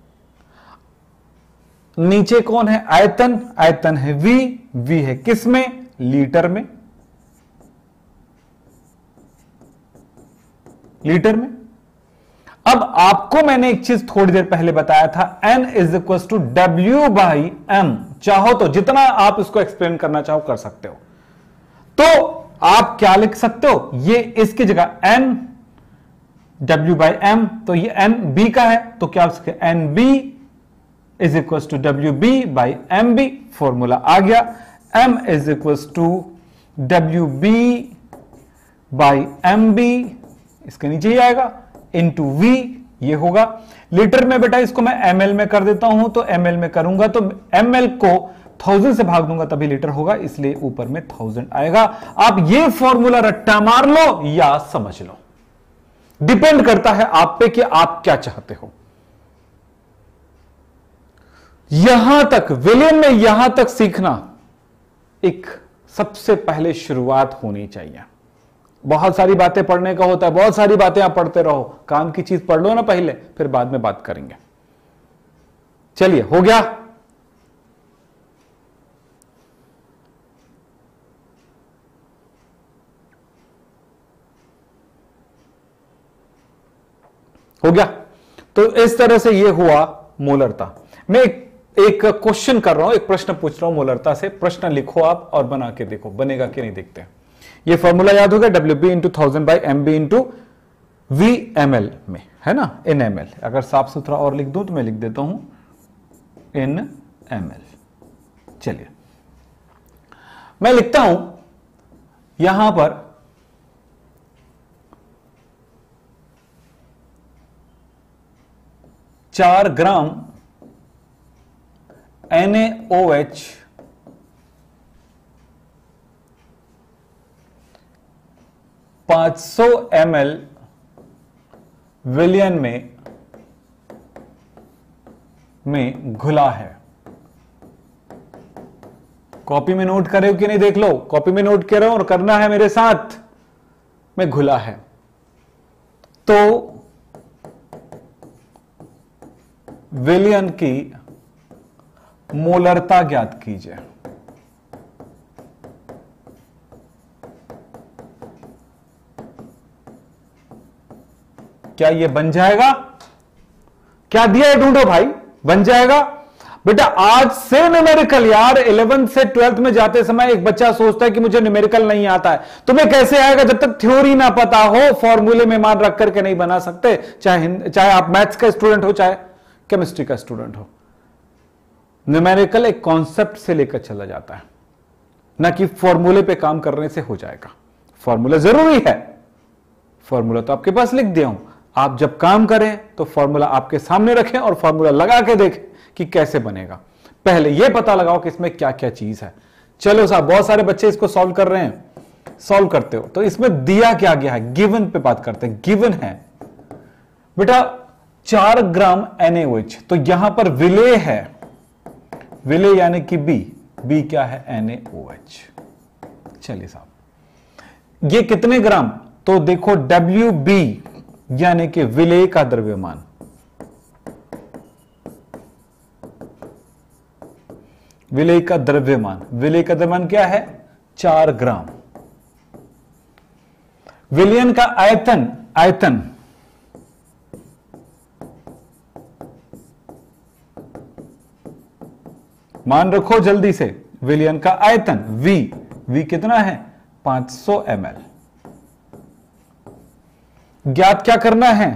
नीचे कौन है? आयतन, आयतन है V, V है किस में? लीटर में, लीटर में। अब आपको मैंने एक चीज थोड़ी देर पहले बताया था, n is equal to W by M. चाहो तो जितना आप इसको एक्सप्लेन करना चाहो कर सकते हो। तो आप क्या लिख सकते हो, ये इसकी जगह n w बाई एम, तो ये n b का है, तो क्या N B is equal to W B by M B. Formula आ गया, m is equal to W B by M B, इसके नीचे ही आएगा, इंटू वी, ये होगा लीटर में। बेटा इसको मैं ml में कर देता हूं, तो ml में करूंगा तो ml को 1000 से भाग दूंगा तभी लीटर होगा, इसलिए ऊपर में 1000 आएगा। आप ये फॉर्मूला रट्टा मार लो या समझ लो, डिपेंड करता है आप पे कि आप क्या चाहते हो। यहां तक विलियम में यहां तक सीखना एक सबसे पहले शुरुआत होनी चाहिए। बहुत सारी बातें पढ़ने का होता है, बहुत सारी बातें आप पढ़ते रहो, काम की चीज पढ़ लो ना पहले, फिर बाद में बात करेंगे। चलिए, हो गया। हो गया। तो इस तरह से ये हुआ मोलरता। मैं एक क्वेश्चन कर रहा हूं, एक प्रश्न पूछ रहा हूं मोलरता से। प्रश्न लिखो आप और बना के देखो बनेगा कि नहीं, देखते हैं। ये फॉर्मूला याद होगा, W B into 1000 by M B into V M L में, है ना, इन एम एल। अगर साफ सुथरा और लिख दूं तो मैं लिख देता हूं इन एम एल। चलिए, मैं लिखता हूं यहां पर 4 ग्राम NaOH 500 ml विलियन में घुला है। कॉपी में नोट करे हो कि नहीं देख लो, कॉपी में नोट करो और करना है मेरे साथ। में घुला है तो विलियन की मोलरता ज्ञात कीजिए। क्या ये बन जाएगा? क्या दिया है ढूंढो भाई, बन जाएगा बेटा। आज से न्यूमेरिकल यार, 11th से 12th में जाते समय एक बच्चा सोचता है कि मुझे न्यूमेरिकल नहीं आता है। तुम्हें कैसे आएगा जब तक थ्योरी ना पता हो, फॉर्मूले में मान रख करके नहीं बना सकते। चाहे आप मैथ्स का स्टूडेंट हो, चाहे केमिस्ट्री का स्टूडेंट हो। न्यूमेरिकल एक कॉन्सेप्ट से लेकर चला जाता है, ना कि फॉर्मूले पे काम करने से हो जाएगा। फॉर्मूला जरूरी है, फॉर्मूला तो आपके पास लिख दिया हूं। आप जब काम करें तो फॉर्मूला आपके सामने रखें और फॉर्मूला लगा के देखें कि कैसे बनेगा। पहले यह पता लगाओ कि इसमें क्या क्या चीज है। चलो साहब, बहुत सारे बच्चे इसको सॉल्व कर रहे हैं, सॉल्व करते हो तो इसमें दिया क्या गया है, गिवन पे बात करते हैं। गिवन है बेटा 4 ग्राम NaOH, तो यहां पर विलेय है, विलेय यानी कि बी क्या है, NaOH। चलिए साहब, ये कितने ग्राम, तो देखो WB यानी कि विलेय का द्रव्यमान, विलेय का द्रव्यमान, विलेय का द्रव्यमान क्या है, 4 ग्राम। विलयन का आयतन, आयतन मान रखो जल्दी से, विलयन का आयतन V कितना है, 500 ml। ज्ञात क्या करना है,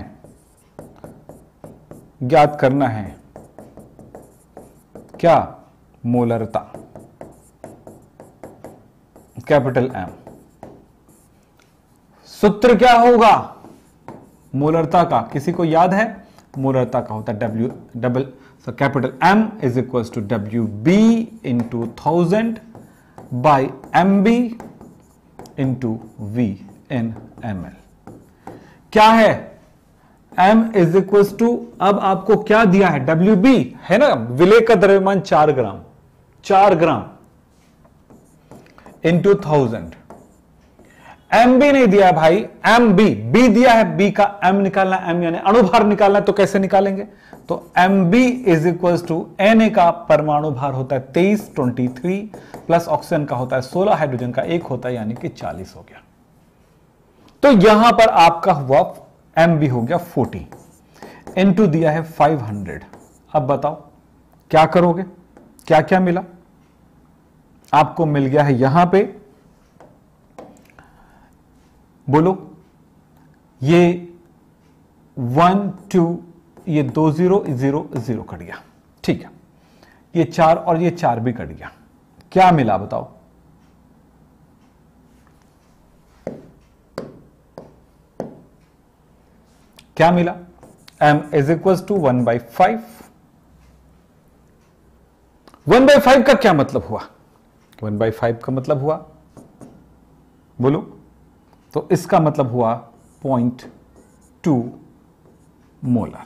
ज्ञात करना है क्या, मोलरता, कैपिटल M। सूत्र क्या होगा मोलरता का, किसी को याद है? मोलरता का होता है capital M is equal to WB into 1000 by MB into V in ml। क्या है, M इज इक्वल टू, अब आपको क्या दिया है, WB है ना, विलेय का द्रव्यमान 4 ग्राम, 4 ग्राम इंटू 1000। MB नहीं दिया भाई, MB, B दिया है, B का M निकालना, M यानी अणुभार निकालना, तो कैसे निकालेंगे, तो MB is equal to Na का परमाणु भार होता है 23 प्लस ऑक्सीजन का होता है 16, हाइड्रोजन का 1 होता है, यानी कि 40 हो गया। तो यहां पर आपका हुआ MB हो गया 40। इनटू दिया है 500। अब बताओ क्या करोगे, क्या क्या मिला आपको? मिल गया है यहां पे, बोलो, ये 1 2, ये 2 0 0 0 कट गया, ठीक है। ये 4 और ये 4 भी कट गया, क्या मिला बताओ? क्या मिला? m is equal to 1/5। 1/5 का क्या मतलब हुआ? 1/5 का मतलब हुआ, बोलो, तो इसका मतलब हुआ 0.2 मोलर।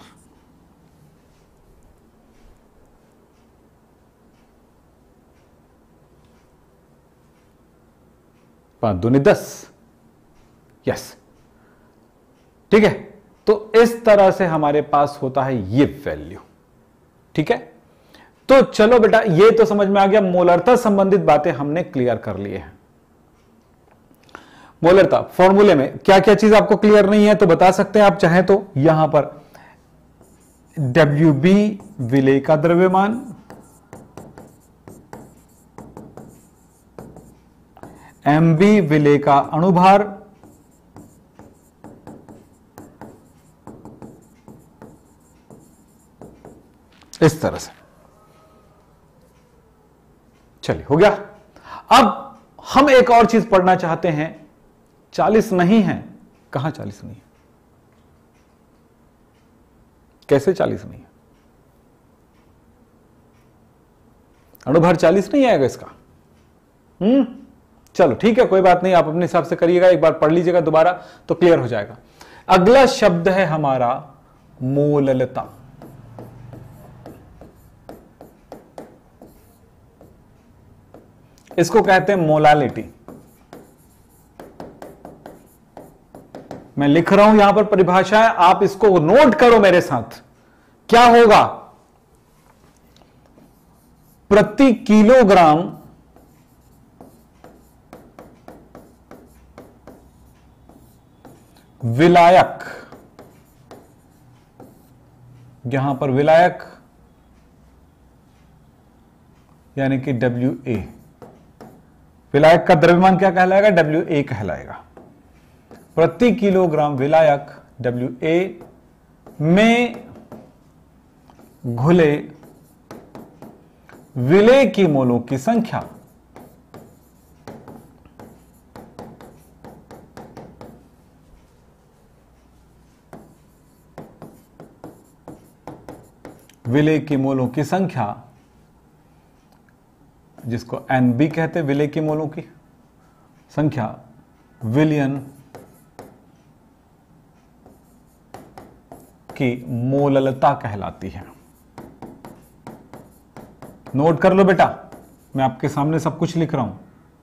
5 दूनी 10, यस, ठीक है। तो इस तरह से हमारे पास होता है ये वैल्यू, ठीक है। तो चलो बेटा, ये तो समझ में आ गया, मोलरता संबंधित बातें हमने क्लियर कर लिए हैं। मोलरता फॉर्मूले में क्या क्या चीज आपको क्लियर नहीं है तो बता सकते हैं आप चाहें तो। यहां पर WB विलेय का द्रव्यमान, MB विलेय का अणुभार, इस तरह से। चलिए, हो गया। अब हम एक और चीज पढ़ना चाहते हैं। 40 नहीं है, कहां 40 नहीं है? कैसे 40 नहीं है? अणुभार 40 नहीं आएगा इसका। चलो ठीक है, कोई बात नहीं, आप अपने हिसाब से करिएगा, एक बार पढ़ लीजिएगा दोबारा तो क्लियर हो जाएगा। अगला शब्द है हमारा मोललता। इसको कहते हैं मोलालिटी। मैं लिख रहा हूं यहां पर परिभाषा है, आप इसको नोट करो मेरे साथ। क्या होगा? प्रति किलोग्राम विलायक, यहां पर विलायक यानी कि WA, विलायक का द्रव्यमान क्या कहलाएगा? WA कहलाएगा। प्रति किलोग्राम विलायक WA में घुले विलेय की मोलों की संख्या विलेय की मोलों की संख्या, जिसको NB कहते हैं, विलेय की मोलों की संख्या, विलयन की मोललता कहलाती है। नोट कर लो बेटा, मैं आपके सामने सब कुछ लिख रहा हूं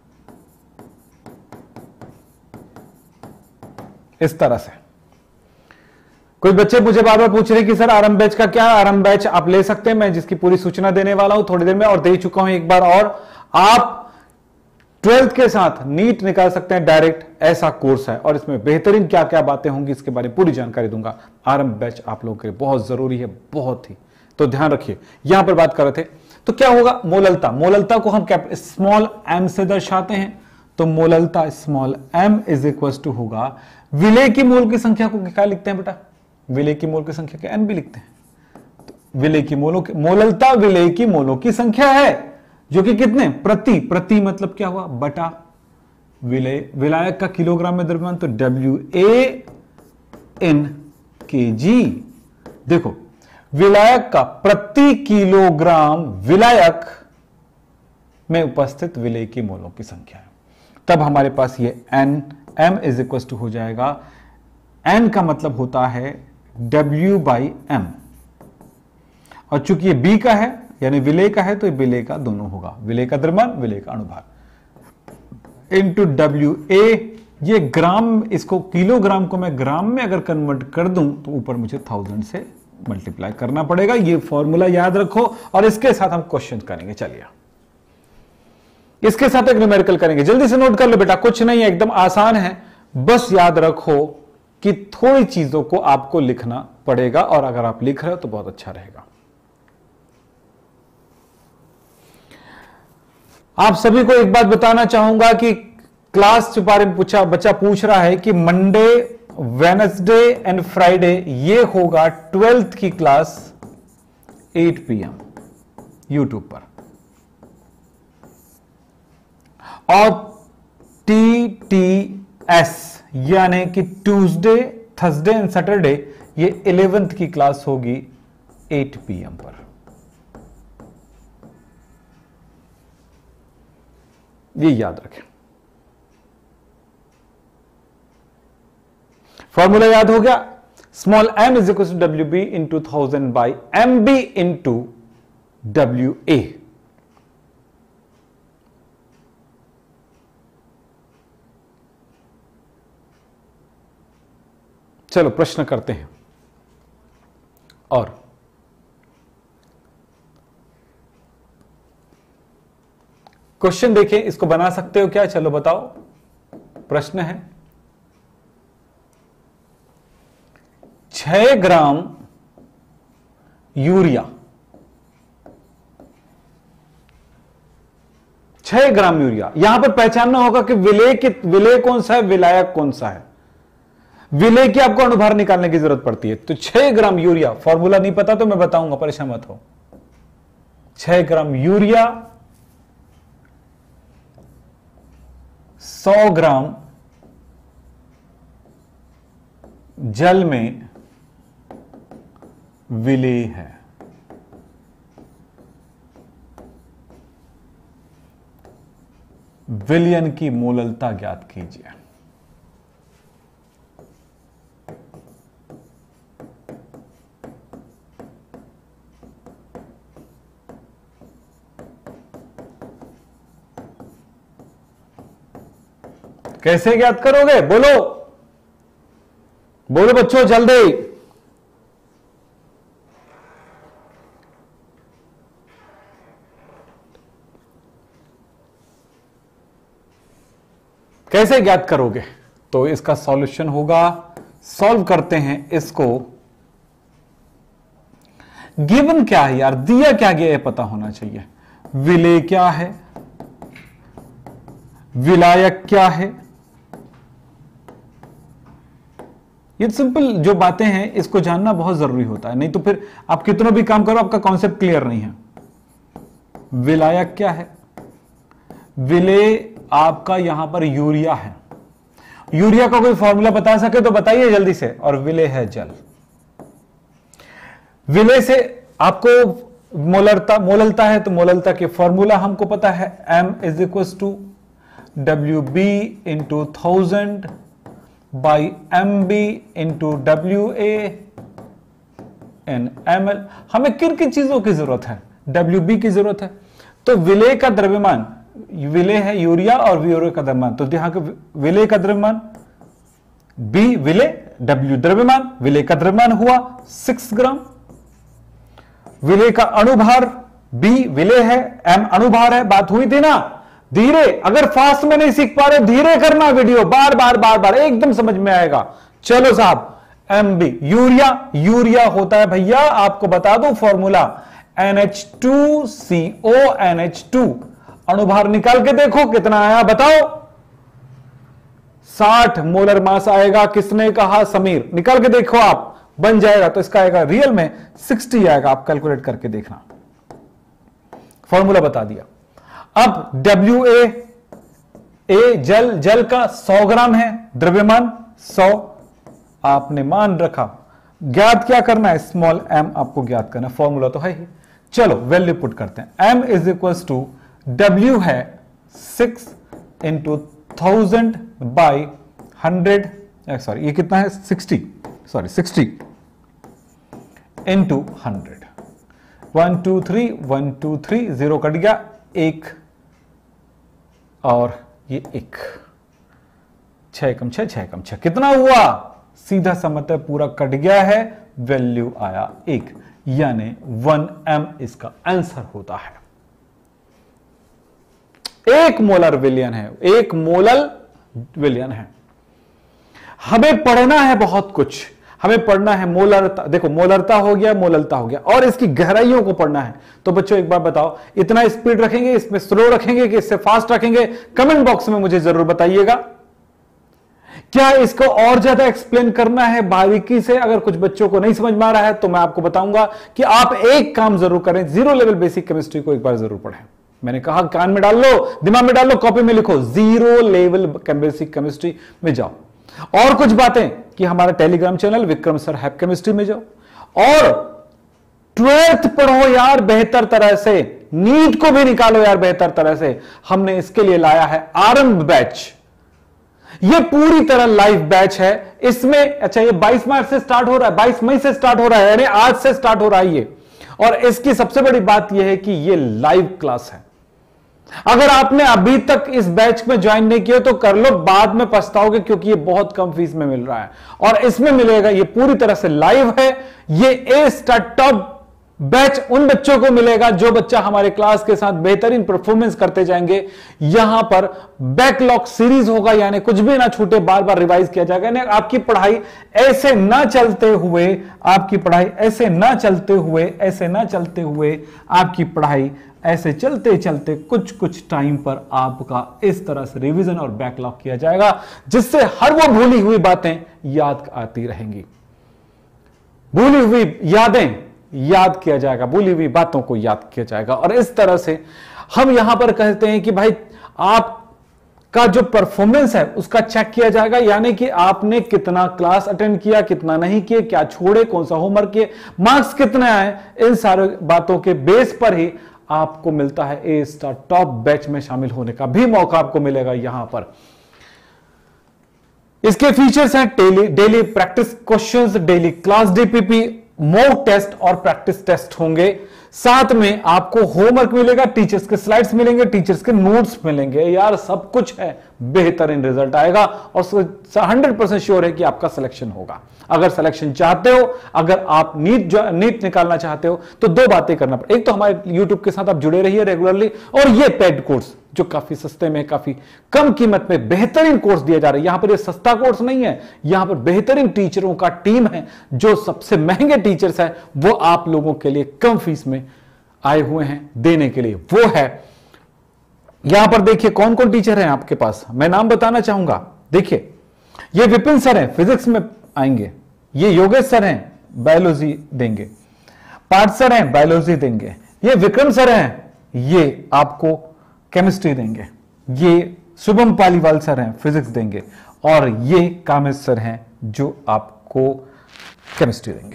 इस तरह से। कोई बच्चे मुझे बार बार पूछ रहे कि सर आरंभ बैच का क्या? आरंभ बैच आप ले सकते हैं, मैं जिसकी पूरी सूचना देने वाला हूं थोड़ी देर में, और दे चुका हूं एक बार। और आप 12th के साथ नीट निकाल सकते हैं डायरेक्ट, ऐसा कोर्स है और इसमें बेहतरीन क्या क्या बातें होंगी इसके बारे में पूरी जानकारी दूंगा। आरंभ बैच आप लोगों के लिए बहुत जरूरी है, बहुत ही, तो ध्यान रखिए। यहां पर बात कर रहे थे तो क्या होगा? मोललता। मोललता को हम स्मॉल m से दर्शाते हैं, तो मोललता small m is equal to होगा विलेय की मोल की संख्या को क्या लिखते हैं बेटा? विलेय की मोल की संख्या के NB लिखते हैं। तो विलेय की मोलों की मोललता विलेय की मोलों की संख्या है, जो कि कितने? प्रति मतलब क्या हुआ? बटा विलेय, विलायक का किलोग्राम में द्रव्यमान, तो WA in kg। देखो, विलायक का प्रति किलोग्राम विलायक में उपस्थित विलेय की मोलों की संख्या है। तब हमारे पास ये m इज इक्वल टू हो जाएगा, n का मतलब होता है W/m, और चूंकि ये B का है यानी विलेय का है, तो ये विलेय का दोनों होगा, विलेय का द्रव्यमान, विलेय का अणुभार इंटू WA। ये ग्राम, इसको किलोग्राम को मैं ग्राम में अगर कन्वर्ट कर दूं तो ऊपर मुझे 1000 से मल्टीप्लाई करना पड़ेगा। ये फॉर्मूला याद रखो और इसके साथ हम क्वेश्चन करेंगे। चलिए, इसके साथ एक न्यूमेरिकल करेंगे। जल्दी से नोट कर लो बेटा, कुछ नहीं है, एकदम आसान है। बस याद रखो कि थोड़ी चीजों को आपको लिखना पड़ेगा, और अगर आप लिख रहे हो तो बहुत अच्छा रहेगा। आप सभी को एक बात बताना चाहूंगा कि क्लास के बारे में बच्चा पूछ रहा है कि मंडे, वेडनेसडे एंड फ्राइडे ये होगा 12th की क्लास 8 PM यूट्यूब पर, और TTS यानी कि ट्यूसडे, थर्सडे एंड सैटरडे ये 11th की क्लास होगी 8 PM पर। ये याद रखें। फॉर्मूला याद हो गया, small m is equal to WB into 1000 by MB into WA। चलो प्रश्न करते हैं। और क्वेश्चन देखें, इसको बना सकते हो क्या? चलो बताओ। प्रश्न है 6 ग्राम यूरिया, 6 ग्राम यूरिया। यहां पर पहचानना होगा कि विलेय कौन सा है, विलायक कौन सा है। विलेय की आपको अनुभार निकालने की जरूरत पड़ती है। तो 6 ग्राम यूरिया, फॉर्मूला नहीं पता तो मैं बताऊंगा, परेशान मत हो। 6 ग्राम यूरिया 100 ग्राम जल में विलेय है। विलयन की मोललता ज्ञात कीजिए। कैसे ज्ञात करोगे? बोलो बोलो बच्चों जल्दी। कैसे ज्ञात करोगे? तो इसका सॉल्यूशन होगा, सॉल्व करते हैं इसको। गिवन क्या है यार, दिया क्या गया है पता होना चाहिए। विलेय क्या है, विलायक क्या है, ये सिंपल जो बातें हैं इसको जानना बहुत जरूरी होता है, नहीं तो फिर आप कितना भी काम करो आपका कॉन्सेप्ट क्लियर नहीं है। विलायक क्या है? विलेय आपका यहां पर यूरिया है। यूरिया का कोई फॉर्मूला बता सके तो बताइए जल्दी से। और विलेय है जल। विलेय से आपको मोललता है, तो मोललता के फॉर्मूला हमको पता है, m is equal to WB into 1000 by MB into WA in ML। हमें किन किन चीजों की जरूरत है? WB की जरूरत है। तो विलेय का द्रव्यमान, विलेय है यूरिया और यूरिया का द्रव्यमान, तो यहां का विलेय का द्रव्यमान B विलेय, W द्रव्यमान, विलेय का द्रव्यमान हुआ 6 ग्राम। विलेय का अणुभार B विलेय है, M अणुभार है। बात हुई थी ना? धीरे, अगर फास्ट में नहीं सीख पा रहे धीरे करना वीडियो, बार बार बार बार एकदम समझ में आएगा। चलो साहब, MB यूरिया होता है भैया, आपको बता दूं फॉर्मूला NH2CO NH2। अणुभार निकाल के देखो कितना आया, बताओ। 60 मोलर मास आएगा। किसने कहा? समीर। निकाल के देखो आप, बन जाएगा। तो इसका आएगा रियल में 60 आएगा। आप कैलकुलेट करके देखना, फॉर्मूला बता दिया। अब WA, जल का 100 ग्राम है द्रव्यमान, 100 आपने मान रखा। ज्ञात क्या करना है? स्मॉल m आपको ज्ञात करना है, फॉर्मूला तो है ही। चलो वैल्यू पुट करते हैं। m is equal to W है 6 इंटू 1000 बाई 100, सॉरी ये कितना है? 60 इंटू 100। 1 2 3 1 2 3 0 कट गया, 1 और ये 1, 6 कम 6 6 कम 6 कितना हुआ? सीधा सा मतलब पूरा कट गया है, वैल्यू आया 1, यानी 1m इसका आंसर होता है। 1 मोलर विलयन है, 1 मोलर विलयन है। हमें पढ़ना है बहुत कुछ, हमें पढ़ना है मोलरता, देखो मोलरता हो गया, मोललता हो गया, और इसकी गहराइयों को पढ़ना है। तो बच्चों एक बार बताओ, इतना स्पीड रखेंगे, इसमें स्लो रखेंगे कि इससे फास्ट रखेंगे? कमेंट बॉक्स में मुझे जरूर बताइएगा। क्या इसको और ज्यादा एक्सप्लेन करना है बारीकी से? अगर कुछ बच्चों को नहीं समझ में आ रहा है तो मैं आपको बताऊंगा कि आप एक काम जरूर करें, जीरो लेवल बेसिक केमिस्ट्री को एक बार जरूर पढ़ें। मैंने कहा कान में डाल लो, दिमाग में डाल लो, कॉपी में लिखो, जीरो लेवल बेसिक केमिस्ट्री में जाओ। और कुछ बातें कि हमारा टेलीग्राम चैनल विक्रम सर हैप केमिस्ट्री में जाओ, और 12th पढ़ो यार बेहतर तरह से, नीट को भी निकालो यार बेहतर तरह से। हमने इसके लिए लाया है आरंभ बैच। ये पूरी तरह लाइव बैच है। इसमें अच्छा ये 22 मार्च से स्टार्ट हो रहा है, 22 मई से स्टार्ट हो रहा है, यानी आज से स्टार्ट हो रहा है ये। और इसकी सबसे बड़ी बात यह है कि ये लाइव क्लास है। अगर आपने अभी तक इस बैच में ज्वाइन नहीं किया तो कर लो, बाद में पछताओगे, क्योंकि ये बहुत कम फीस में मिल रहा है। और इसमें मिलेगा, ये पूरी तरह से लाइव है। ये ए स्टार टॉप बैच उन बच्चों को मिलेगा जो बच्चा हमारे क्लास के साथ बेहतरीन परफॉर्मेंस करते जाएंगे। यहां पर बैकलॉग सीरीज होगा, यानी कुछ भी ना छूटे, बार बार रिवाइज किया जाएगा। यानी आपकी पढ़ाई ऐसे ना चलते हुए, आपकी पढ़ाई ऐसे ना चलते हुए आपकी पढ़ाई ऐसे चलते चलते कुछ टाइम पर आपका इस तरह से रिवीजन और बैकलॉग किया जाएगा, जिससे हर वो भूली हुई बातें याद आती रहेंगी। भूली हुई यादें याद किया जाएगा, भूली हुई बातों को याद किया जाएगा। और इस तरह से हम यहां पर कहते हैं कि भाई आपका जो परफॉर्मेंस है उसका चेक किया जाएगा, यानी कि आपने कितना क्लास अटेंड किया, कितना नहीं किए, क्या छोड़े, कौन सा होमवर्क किए, मार्क्स कितने आए। इन सारे बातों के बेस पर ही आपको मिलता है ए स्टार टॉप बैच में शामिल होने का भी मौका आपको मिलेगा। यहां पर इसके फीचर्स हैं daily practice questions, daily class DPP, mock test और प्रैक्टिस टेस्ट होंगे। साथ में आपको होमवर्क मिलेगा, टीचर्स के स्लाइड्स मिलेंगे, टीचर्स के नोट्स मिलेंगे। यार सब कुछ है, बेहतरीन रिजल्ट आएगा और 100% श्योर है कि आपका सिलेक्शन होगा। अगर सिलेक्शन चाहते हो, अगर आप नीट निकालना चाहते हो तो दो बातें करना पड़े। एक तो हमारे यूट्यूब के साथ आप जुड़े रहिए रेगुलरली, और ये पेड कोर्स जो काफी सस्ते में, काफी कम कीमत में बेहतरीन कोर्स दिया जा रहा है। यहां पर ये सस्ता कोर्स नहीं है, यहां पर बेहतरीन टीचरों का टीम है, जो सबसे महंगे टीचर्स हैं वो आप लोगों के लिए कम फीस में आए हुए हैं देने के लिए। वो है यहां पर देखिए कौन कौन टीचर हैं आपके पास, मैं नाम बताना चाहूंगा। देखिए ये विपिन सर हैं, फिजिक्स में आएंगे। ये योगेश सर हैं, बायोलॉजी देंगे। पार्थ सर हैं, बायोलॉजी देंगे। ये विक्रम सर हैं, ये आपको केमिस्ट्री देंगे। ये शुभम पालीवाल सर हैं, फिजिक्स देंगे। और ये कामेश सर हैं जो आपको केमिस्ट्री देंगे।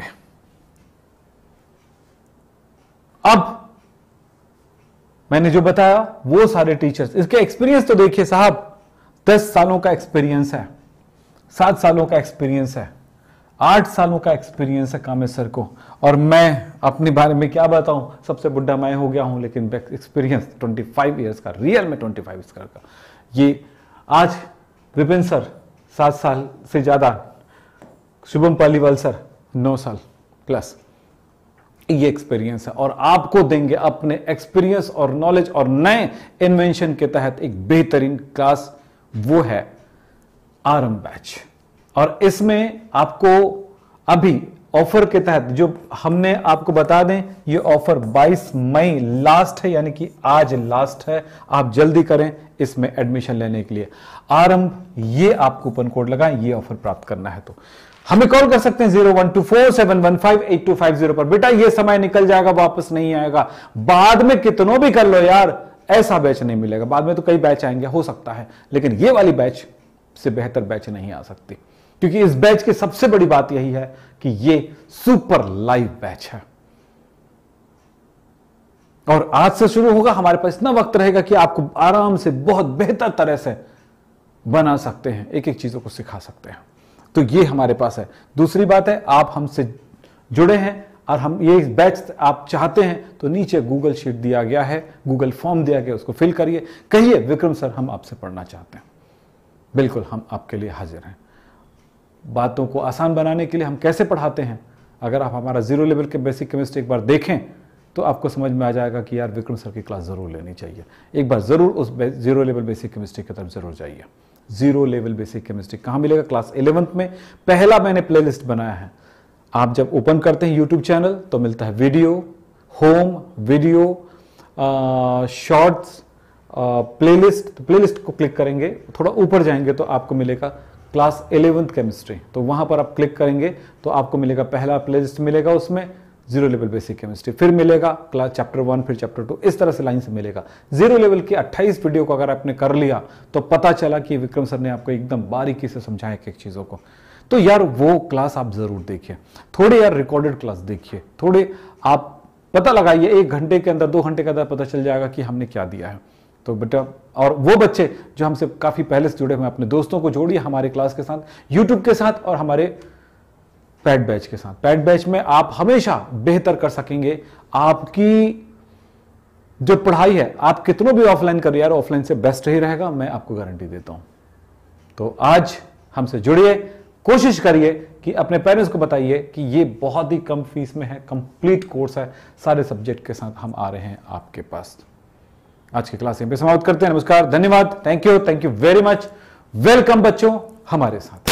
अब मैंने जो बताया वो सारे टीचर्स, इसके एक्सपीरियंस तो देखिए साहब, 10 सालों का एक्सपीरियंस है, 7 सालों का एक्सपीरियंस है, 8 सालों का एक्सपीरियंस है कामेश सर को। और मैं अपने बारे में क्या बताऊं, सबसे बुढ़ा मैं हो गया हूं, लेकिन एक्सपीरियंस 25 ईयर्स का, रियल में 25 ईयर्स का। ये आज विपिन सर 7 साल से ज्यादा, शुभम पालीवाल सर 9 साल प्लस, ये एक्सपीरियंस है। और आपको देंगे अपने एक्सपीरियंस और नॉलेज और नए इन्वेंशन के तहत एक बेहतरीन क्लास, वो है आरंभ बैच। और इसमें आपको अभी ऑफर के तहत जो हमने आपको बता दें, ये ऑफर 22 मई लास्ट है, यानी कि आज लास्ट है। आप जल्दी करें इसमें एडमिशन लेने के लिए। आरंभ, ये आप कूपन कोड लगाएं, ये ऑफर प्राप्त करना है तो हमें कॉल कर सकते हैं 0124715850 पर। बेटा ये समय निकल जाएगा, वापस नहीं आएगा। बाद में कितनों भी कर लो यार, ऐसा बैच नहीं मिलेगा। बाद में तो कई बैच आएंगे, हो सकता है, लेकिन ये वाली बैच से बेहतर बैच नहीं आ सकती, क्योंकि इस बैच की सबसे बड़ी बात यही है कि ये सुपर लाइव बैच है। और आज से शुरू होगा, हमारे पास इतना वक्त रहेगा कि आपको आराम से बहुत बेहतर तरह से बना सकते हैं, एक एक चीजों को सिखा सकते हैं। तो ये हमारे पास है। दूसरी बात है, आप हमसे जुड़े हैं और हम ये बैच आप चाहते हैं तो नीचे गूगल शीट दिया गया है, गूगल फॉर्म दिया गया, उसको फिल करिए, कहिए विक्रम सर हम आपसे पढ़ना चाहते हैं। बिल्कुल हम आपके लिए हाजिर हैं। बातों को आसान बनाने के लिए हम कैसे पढ़ाते हैं, अगर आप हमारा जीरो लेवल के बेसिक केमिस्ट्री एक बार देखें तो आपको समझ में आ जाएगा कि यार विक्रम सर की क्लास जरूर लेनी चाहिए। एक बार जरूर उस जीरो लेवल बेसिक केमिस्ट्री की तरफ जरूर जाइए। Zero level basic chemistry. कहां मिलेगा? क्लास 11th में। पहला मैंने प्लेलिस्ट बनाया है। आप जब ओपन करते हैं यूट्यूब चैनल तो मिलता है video, home, video, shorts, playlist. तो प्लेलिस्ट को क्लिक करेंगे, थोड़ा ऊपर जाएंगे तो आपको मिलेगा क्लास 11th केमिस्ट्री। तो वहां पर आप क्लिक करेंगे तो आपको मिलेगा पहला प्लेलिस्ट मिलेगा, उसमें जीरो लेवल बेसिक केमिस्ट्री। फिर मिलेगा क्लास चैप्टर 1, फिर चैप्टर 2, इस तरह से लाइन से मिलेगा। जीरो लेवल की 28 वीडियो को अगर आपने कर लिया तो पता चला कि विक्रम सर ने आपको एकदम बारीकी से समझाया एक चीजों को। तो यार वो क्लास आप जरूर देखिए, थोड़े यार रिकॉर्डेड क्लास देखिए, थोड़े आप पता लगाइए, 1 घंटे के अंदर 2 घंटे के अंदर पता चल जाएगा कि हमने क्या दिया है। तो बेटा, और वो बच्चे जो हमसे काफी पहले से जुड़े हुए, अपने दोस्तों को जोड़िए हमारे क्लास के साथ, यूट्यूब के साथ और हमारे पैड बैच के साथ। पैड बैच में आप हमेशा बेहतर कर सकेंगे। आपकी जो पढ़ाई है, आप कितनों भी ऑफलाइन करिए यार, ऑफलाइन से बेस्ट ही रहेगा, मैं आपको गारंटी देता हूं। तो आज हमसे जुड़िए, कोशिश करिए कि अपने पेरेंट्स को बताइए कि ये बहुत ही कम फीस में है, कंप्लीट कोर्स है, सारे सब्जेक्ट के साथ हम आ रहे हैं आपके पास। आज की क्लास यहीं पे समाप्त करते हैं। नमस्कार, धन्यवाद, thank you very much. Welcome बच्चों हमारे साथ।